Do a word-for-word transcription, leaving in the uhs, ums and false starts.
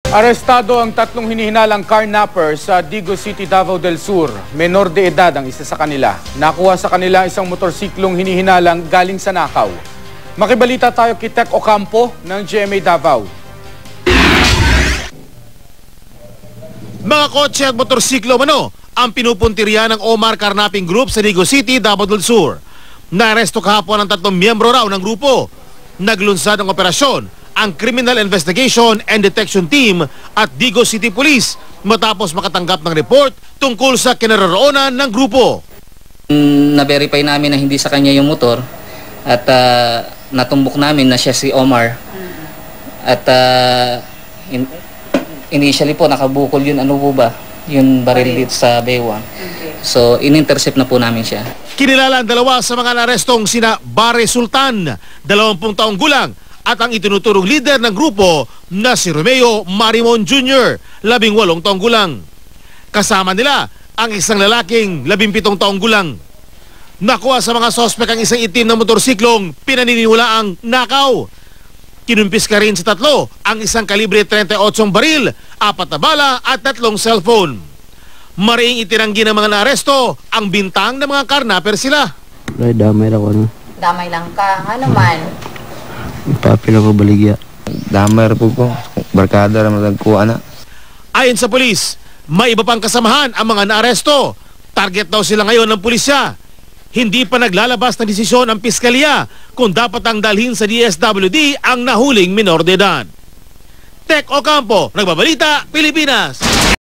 Arestado ang tatlong hinihinalang carnapper sa Digo City, Davao del Sur. Menor de edad ang isa sa kanila. Nakuha sa kanila isang motorsiklong hinihinalang galing sa Nakaw. Makibalita tayo kay Tek Ocampo ng G M A Davao. Mga kotse at motorsiklo mano ang pinupuntirya ng Omar Carnapping Group sa Digo City, Davao del Sur. Naaresto kahapon ang tatlong miyembro raw ng grupo. Naglunsad ang operasyon ang Criminal Investigation and Detection Team at Digo City Police matapos makatanggap ng report tungkol sa kinaroroonan ng grupo. Na-verify namin na hindi sa kanya yung motor at uh, natumbok namin na siya si Omar. At uh, in, initially po nakabukol yun, ano po ba? Yung baril dito sa Bewang. So in-intercept na po namin siya. Kinilala ang dalawa sa mga narestong sina Bare Sultan, dalawampung taong gulang, at ang itinuturong leader ng grupo na si Romeo Marimon Junior, labing walong taong gulang. Kasama nila ang isang lalaking labimpitong taong gulang. Nakuha sa mga sospek ang isang itim na motorsiklong pinaniniwalaang nakaw. Kinumpis ka rin sa tatlo ang isang kalibre thirty-eight baril, apat na bala at tatlong cellphone. Mariing itinanggi ng mga naaresto ang bintang ng mga carnapper sila. Ay, damay lang ko na. Damay lang ka, nga naman. Papi lang ko baligya. Damay po ko, barkada naman nagkuha na. Ayon sa pulis, may iba pang kasamahan ang mga naaresto. Target daw sila ngayon ng pulisya. Hindi pa naglalabas ng desisyon ang piskalya kung dapat ang dalhin sa D S W D ang nahuling minor de edad. Tek Ocampo, Nagbabalita, Pilipinas.